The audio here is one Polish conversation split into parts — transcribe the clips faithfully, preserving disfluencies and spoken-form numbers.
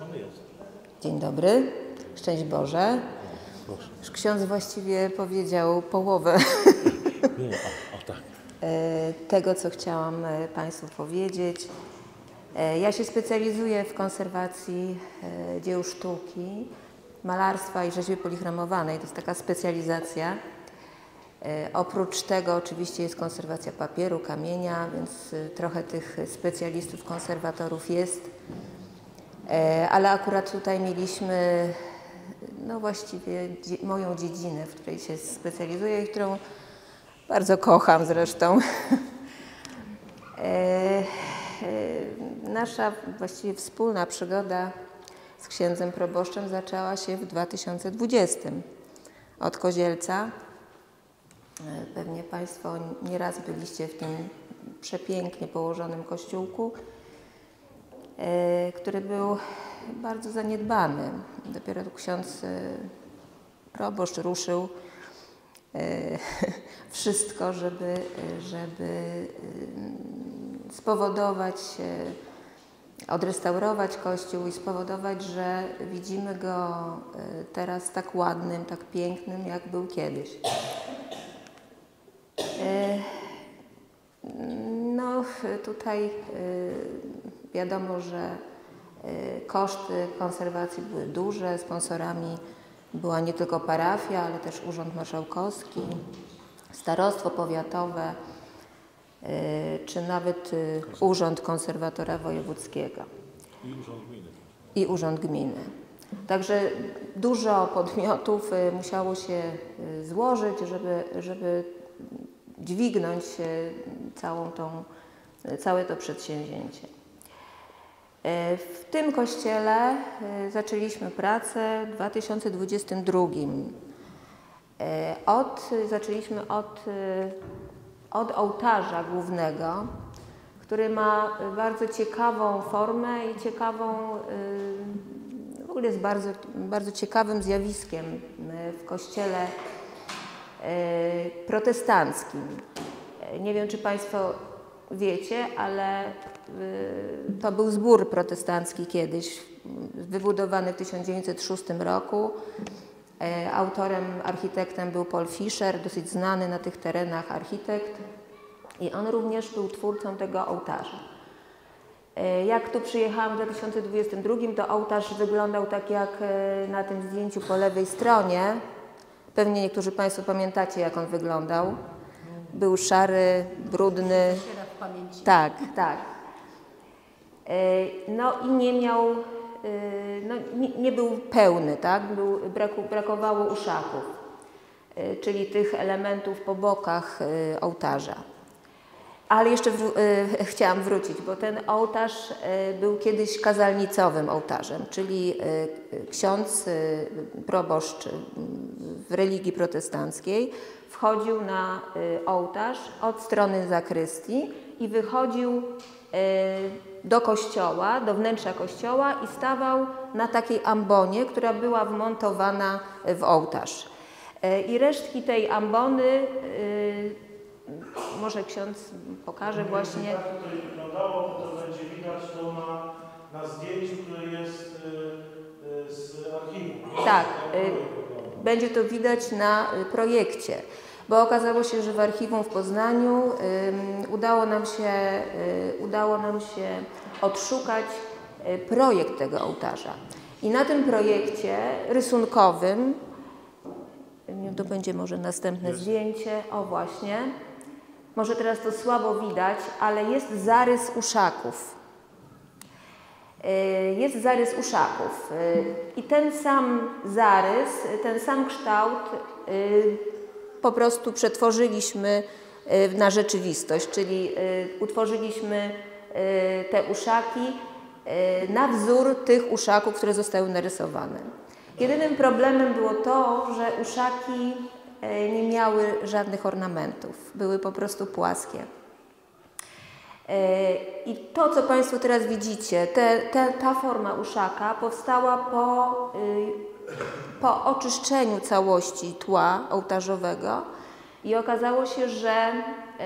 Dzień dobry, szczęść Boże. Już ksiądz właściwie powiedział połowę Nie, o, o, tak. tego, co chciałam Państwu powiedzieć. Ja się specjalizuję w konserwacji dzieł sztuki, malarstwa i rzeźby polichromowanej. To jest taka specjalizacja. Oprócz tego oczywiście jest konserwacja papieru, kamienia, więc trochę tych specjalistów, konserwatorów jest. Ale akurat tutaj mieliśmy no właściwie moją dziedzinę, w której się specjalizuję i którą bardzo kocham zresztą. Nasza właściwie wspólna przygoda z księdzem proboszczem zaczęła się w dwa tysiące dwudziestym od Kozielca. Pewnie Państwo nieraz byliście w tym przepięknie położonym kościółku, który był bardzo zaniedbany. Dopiero ksiądz proboszcz ruszył wszystko, żeby, żeby spowodować, odrestaurować kościół i spowodować, że widzimy go teraz tak ładnym, tak pięknym, jak był kiedyś. No tutaj wiadomo, że koszty konserwacji były duże. Sponsorami była nie tylko parafia, ale też Urząd Marszałkowski, Starostwo Powiatowe, czy nawet Urząd Konserwatora Wojewódzkiego. I Urząd Gminy. I Urząd Gminy. Także dużo podmiotów musiało się złożyć, żeby, żeby dźwignąć całą tą, całe to przedsięwzięcie. W tym kościele zaczęliśmy pracę w dwa tysiące dwudziestym drugim. Od, zaczęliśmy od, od ołtarza głównego, który ma bardzo ciekawą formę i ciekawą, w ogóle jest bardzo, bardzo ciekawym zjawiskiem w kościele protestanckim. Nie wiem, czy Państwo wiecie, ale to był zbór protestancki kiedyś, wybudowany w tysiąc dziewięćset szóstym roku. Autorem, architektem był Paul Fischer, dosyć znany na tych terenach architekt, i on również był twórcą tego ołtarza. Jak tu przyjechałam w dwa tysiące dwudziestym drugim, to ołtarz wyglądał tak jak na tym zdjęciu po lewej stronie. Pewnie niektórzy Państwo pamiętacie, jak on wyglądał. Był szary, brudny. Tak, tak. No i nie miał, no nie, nie był pełny, tak? Był, braku, brakowało uszaków, czyli tych elementów po bokach ołtarza. Ale jeszcze wró chciałam wrócić, bo ten ołtarz był kiedyś kazalnicowym ołtarzem, czyli ksiądz, proboszcz w religii protestanckiej wchodził na ołtarz od strony zakrystii i wychodził do kościoła, do wnętrza kościoła i stawał na takiej ambonie, która była wmontowana w ołtarz. I resztki tej ambony, może ksiądz pokaże właśnie. Tak tutaj wyglądało, to będzie widać to na, na zdjęciu, które jest z archiwum. Tak, będzie to widać na projekcie, bo okazało się, że w archiwum w Poznaniu udało nam się, udało nam się odszukać projekt tego ołtarza. I na tym projekcie rysunkowym, to będzie może następne zdjęcie, o właśnie, może teraz to słabo widać, ale jest zarys uszaków. Jest zarys uszaków i ten sam zarys, ten sam kształt po prostu przetworzyliśmy na rzeczywistość, czyli utworzyliśmy te uszaki na wzór tych uszaków, które zostały narysowane. Jedynym problemem było to, że uszaki nie miały żadnych ornamentów, były po prostu płaskie. I to, co Państwo teraz widzicie, te, te, ta forma uszaka powstała po, po oczyszczeniu całości tła ołtarzowego i okazało się, że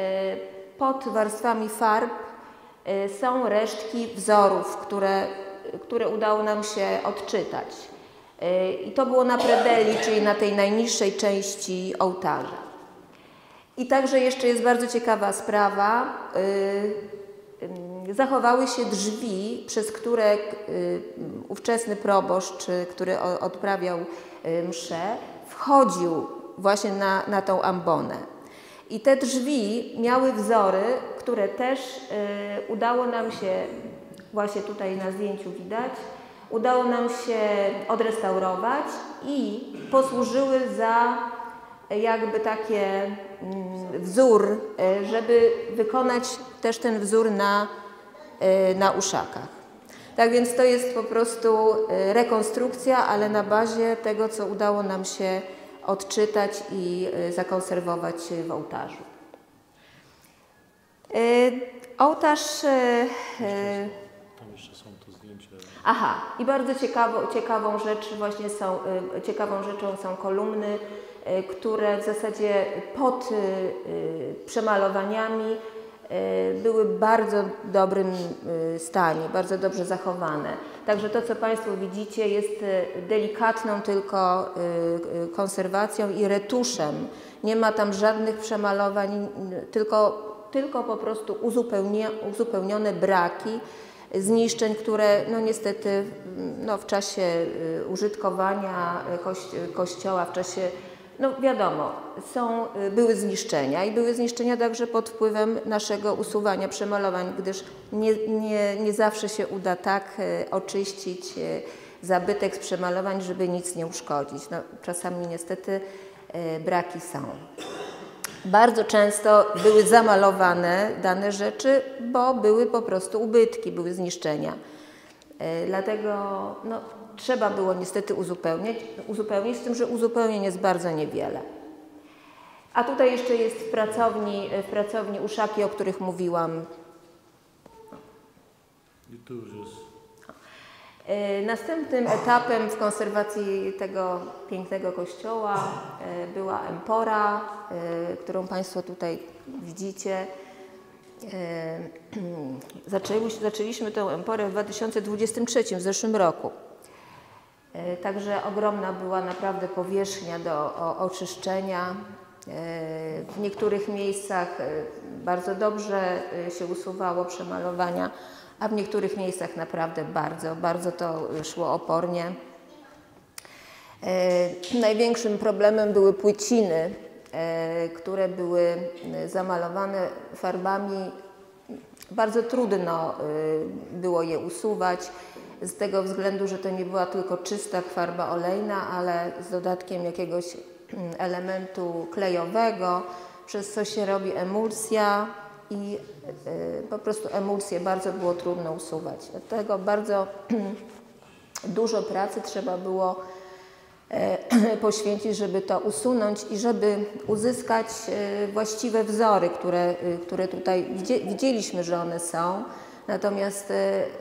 pod warstwami farb są resztki wzorów, które które udało nam się odczytać. I to było na predeli, czyli na tej najniższej części ołtarza. I także jeszcze jest bardzo ciekawa sprawa. Zachowały się drzwi, przez które ówczesny proboszcz, który odprawiał mszę, wchodził właśnie na, na tą ambonę. I te drzwi miały wzory, które też udało nam się, właśnie tutaj na zdjęciu widać, udało nam się odrestaurować i posłużyły za jakby takie wzór, żeby wykonać też ten wzór na, na uszakach. Tak więc to jest po prostu rekonstrukcja, ale na bazie tego, co udało nam się odczytać i zakonserwować w ołtarzu. Ołtarz... Tam jeszcze są to zdjęcia. Aha, i bardzo ciekawą, ciekawą, rzecz właśnie są, ciekawą rzeczą są kolumny, które w zasadzie pod przemalowaniami były w bardzo dobrym stanie, bardzo dobrze zachowane. Także to, co Państwo widzicie, jest delikatną tylko konserwacją i retuszem. Nie ma tam żadnych przemalowań, tylko, tylko po prostu uzupełnie, uzupełnione braki, zniszczeń, które no niestety no, w czasie użytkowania kościoła, w czasie, no wiadomo, są, były zniszczenia i były zniszczenia także pod wpływem naszego usuwania przemalowań, gdyż nie, nie, nie zawsze się uda tak oczyścić zabytek z przemalowań, żeby nic nie uszkodzić. No, czasami niestety braki są. Bardzo często były zamalowane dane rzeczy, bo były po prostu ubytki, były zniszczenia. Dlatego no, trzeba było niestety uzupełniać, uzupełnić, z tym, że uzupełnień jest bardzo niewiele. A tutaj jeszcze jest w pracowni, w pracowni uszaki, o których mówiłam. I tu już jest. Następnym etapem w konserwacji tego pięknego kościoła była empora, którą Państwo tutaj widzicie. Zaczęliśmy tę emporę w dwa tysiące dwudziestym trzecim, w zeszłym roku. Także ogromna była naprawdę powierzchnia do oczyszczenia. W niektórych miejscach bardzo dobrze się usuwało przemalowania, a w niektórych miejscach naprawdę bardzo, bardzo to szło opornie. Największym problemem były płyciny, które były zamalowane farbami. Bardzo trudno było je usuwać z tego względu, że to nie była tylko czysta farba olejna, ale z dodatkiem jakiegoś elementu klejowego, przez co się robi emulsja i po prostu emulsję bardzo było trudno usuwać. Dlatego bardzo dużo pracy trzeba było poświęcić, żeby to usunąć i żeby uzyskać właściwe wzory, które, które tutaj widzieliśmy, że one są. Natomiast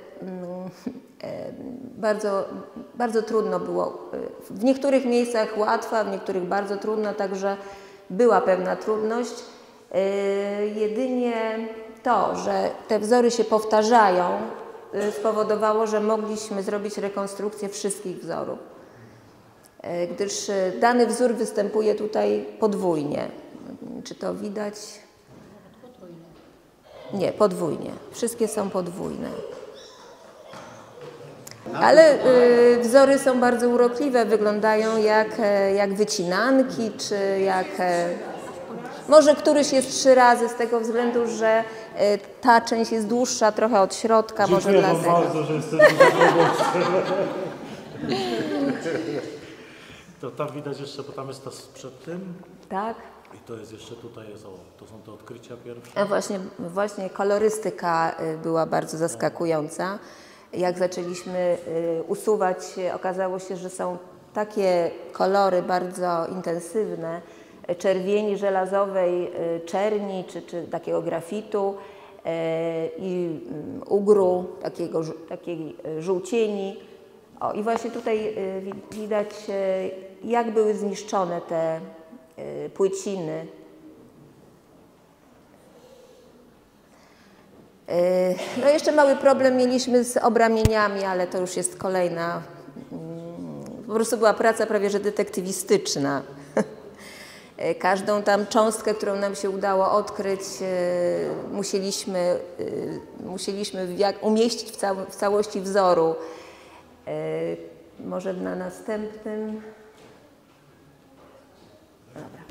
bardzo, bardzo trudno było, w niektórych miejscach łatwo, a w niektórych bardzo trudno, także była pewna trudność. Jedynie to, że te wzory się powtarzają, spowodowało, że mogliśmy zrobić rekonstrukcję wszystkich wzorów, gdyż dany wzór występuje tutaj podwójnie. Czy to widać? Nie, podwójnie. Wszystkie są podwójne. Ale y, wzory są bardzo urokliwe, wyglądają jak, jak wycinanki, czy jak... Może któryś jest trzy razy z tego względu, że y, ta część jest dłuższa trochę od środka, Dziękuję może wam dlatego. bardzo, że jesteście tak To tam widać jeszcze, bo tam jest to przed tym. Tak. I to jest jeszcze tutaj, jest, o, to są te odkrycia pierwsze. A właśnie, właśnie kolorystyka była bardzo zaskakująca. Jak zaczęliśmy usuwać, okazało się, że są takie kolory bardzo intensywne, czerwieni żelazowej czerni, czy, czy takiego grafitu i ugru, takiego, takiej żółcieni. O, i właśnie tutaj widać, jak były zniszczone te płyciny. No jeszcze mały problem mieliśmy z obramieniami, ale to już jest kolejna, po prostu była praca prawie że detektywistyczna. Każdą tam cząstkę, którą nam się udało odkryć, musieliśmy, musieliśmy umieścić w, cał w całości wzoru. Może na następnym. Dobra.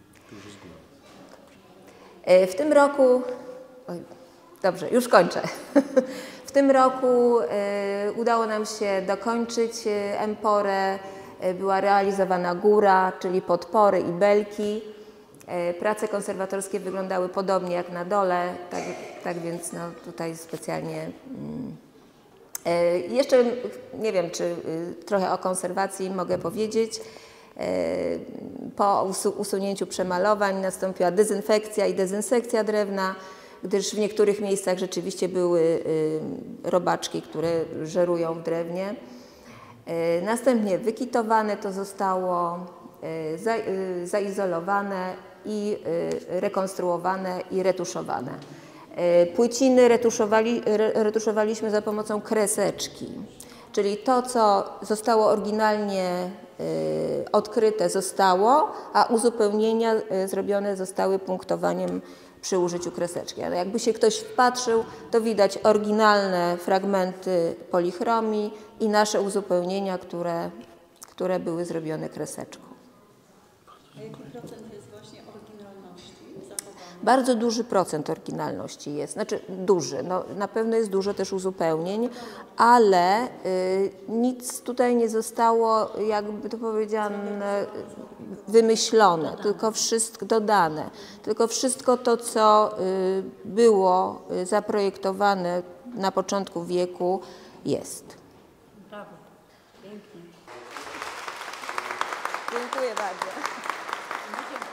W tym roku, oj, dobrze, już kończę. W tym roku udało nam się dokończyć emporę. Była realizowana góra, czyli podpory i belki. Prace konserwatorskie wyglądały podobnie jak na dole, tak, tak więc no, tutaj specjalnie. Jeszcze nie wiem, czy trochę o konserwacji mogę powiedzieć. Po usunięciu przemalowań nastąpiła dezynfekcja i dezynsekcja drewna, gdyż w niektórych miejscach rzeczywiście były robaczki, które żerują w drewnie. Następnie wykitowane to zostało, zaizolowane i rekonstruowane i retuszowane. Płyciny retuszowali, retuszowaliśmy za pomocą kreseczki, czyli to, co zostało oryginalnie odkryte, zostało, a uzupełnienia zrobione zostały punktowaniem przy użyciu kreseczki. Ale jakby się ktoś wpatrzył, to widać oryginalne fragmenty polichromii i nasze uzupełnienia, które, które były zrobione kreseczką. A jaki procent jest właśnie oryginalności zachowanej? Bardzo duży procent oryginalności jest, znaczy duży, no, na pewno jest dużo też uzupełnień, ale y, nic tutaj nie zostało, jakby to powiedziane, wymyślone, tylko wszystko dodane, tylko wszystko to, co y, było y, zaprojektowane na początku wieku, jest. Brawo, pięknie. Dziękuję bardzo.